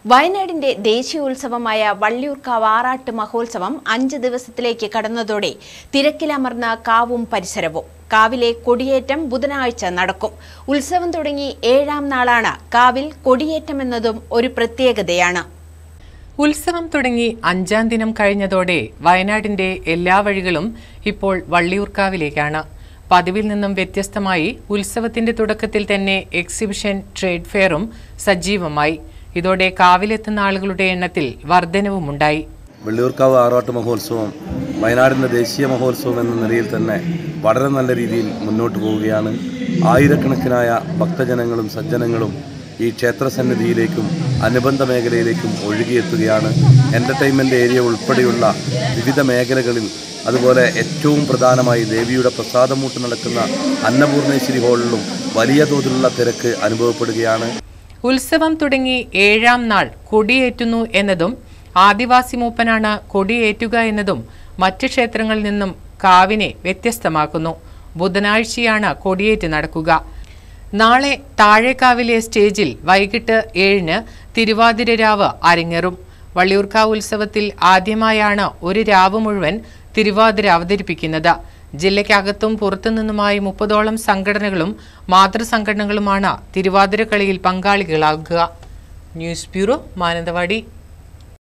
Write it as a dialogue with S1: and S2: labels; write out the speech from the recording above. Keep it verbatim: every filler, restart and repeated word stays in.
S1: വയനാടിന്റെ ദേശീയോത്സവമായ വള്ളിയൂർക്കാവ് ആറാട്ട് മഹോത്സവം അഞ്ച് ദിവസത്തിലേക്ക് കടന്നതോടെ തിരക്കിലമർന്ന കാവും പരിസരവും. കാവിലെ കൊടിയേറ്റം ബുധനാഴ്ച നടക്കും. ഉത്സവം തുടങ്ങി ഏഴാം നാളാണ് കാവിൽ കൊടിയേറ്റമെന്നതും ഒരു പ്രത്യേകതയാണ്.
S2: ഉത്സവം തുടങ്ങി അഞ്ചാം ദിനം കഴിഞ്ഞതോടെ വയനാടിന്റെ എല്ലാ വഴികളും ഇപ്പോൾ വള്ളിയൂർക്കാവിലേക്കാണ്. പതിവിൽ നിന്നും വ്യത്യസ്തമായി ഉത്സവത്തിന്റെ തുടക്കത്തിൽ തന്നെ എക്സിബിഷൻ, ട്രേഡ് ഫെയറും സജീവമായി. ഇതോടെ കാവിലെത്തുന്ന ആളുകളുടെ എണ്ണത്തിൽ വർധനവുമുണ്ടായി.
S3: വള്ളിയൂർക്കാവ് ആറാട്ട് മഹോത്സവം വയനാടിൻ്റെ ദേശീയ മഹോത്സവം എന്ന നിലയിൽ തന്നെ വളരെ നല്ല രീതിയിൽ മുന്നോട്ട് പോവുകയാണ്. ആയിരക്കണക്കിനായ ഭക്തജനങ്ങളും സജ്ജനങ്ങളും ഈ ക്ഷേത്രസന്നിധിയിലേക്കും അനുബന്ധ മേഖലയിലേക്കും ഒഴുകിയെത്തുകയാണ്. എൻ്റർടൈൻമെൻറ്റ് ഏരിയ ഉൾപ്പെടെയുള്ള വിവിധ മേഖലകളിൽ, അതുപോലെ ഏറ്റവും പ്രധാനമായി ദേവിയുടെ പ്രസാദമൂട്ട് നടക്കുന്ന അന്നപൂർണേശ്വരി ഹാളിലും വലിയ തോതിലുള്ള തിരക്ക് അനുഭവപ്പെടുകയാണ്.
S2: ഉത്സവം തുടങ്ങി ഏഴാം നാൾ കൊടിയേറ്റുന്നു എന്നതും ആദിവാസി മൂപ്പനാണ് കൊടിയേറ്റുക എന്നതും മറ്റ് ക്ഷേത്രങ്ങളിൽ നിന്നും കാവിനെ വ്യത്യസ്തമാക്കുന്നു. ബുധനാഴ്ചയാണ് കൊടിയേറ്റ് നടക്കുക. നാളെ താഴേക്കാവിലെ സ്റ്റേജിൽ വൈകിട്ട് ഏഴിന് തിരുവാതിര രാവ് അരങ്ങേറും. വള്ളിയൂർക്കാവ് ഉത്സവത്തിൽ ആദ്യമായാണ് ഒരു രാവ് മുഴുവൻ തിരുവാതിര അവതരിപ്പിക്കുന്നത്. ജില്ലയ്ക്കകത്തും പുറത്തുനിന്നുമായി മുപ്പതോളം സംഘടനകളും മാതൃസംഘടനകളുമാണ് തിരുവാതിര കളിയിൽ പങ്കാളികളാകുക. News bureau, Mananthavady.